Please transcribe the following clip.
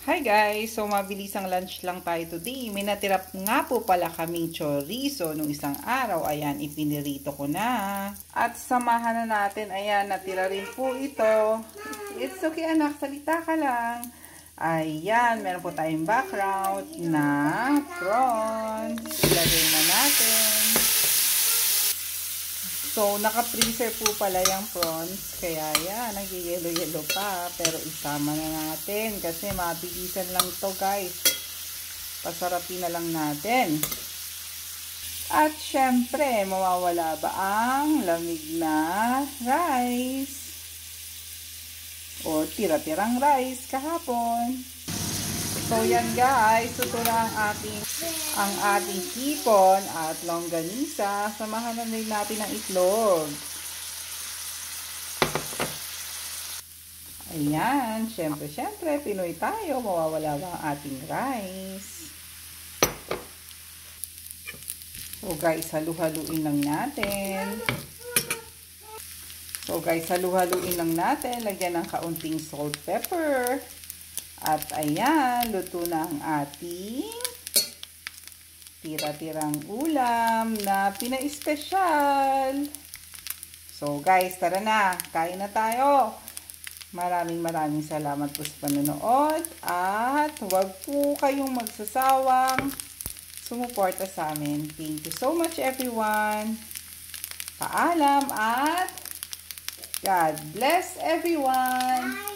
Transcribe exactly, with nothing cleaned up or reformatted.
Hi guys! So mabilisang lunch lang tayo today. May natira nga po pala kaming chorizo nung isang araw. Ayan, ipinirito ko na. At samahan na natin. Ayan, natira rin po ito. It's okay anak, salita ka lang. Ayan, meron po tayong background na prawns. Ilagay na natin. So, naka-freezer po pala yung prawns. Kaya yan, nag-yellow-yellow pa. Pero isama na natin. Kasi mabilisan lang to guys. Pasarapin na lang natin. At syempre, mawawala ba ang lamig na rice? O tira-tirang rice kahapon. So yan guys, ito na ang ating, ang ating hipon at longganisa. Samahan na rin natin ang itlog. Ayan, syempre, syempre, Pinoy tayo. Mawawala ba ang ating rice? So guys, halu-haluin lang natin. So guys, halu-haluin lang natin. Lagyan ng kaunting salt, pepper. At ayan, luto na ang ating tira-tirang ulam na pina-espesyal. So guys, tara na. Kain na tayo. Maraming maraming salamat po sa panonood. At huwag po kayong magsasawang sumuporta sa amin. Thank you so much everyone. Paalam at God bless everyone.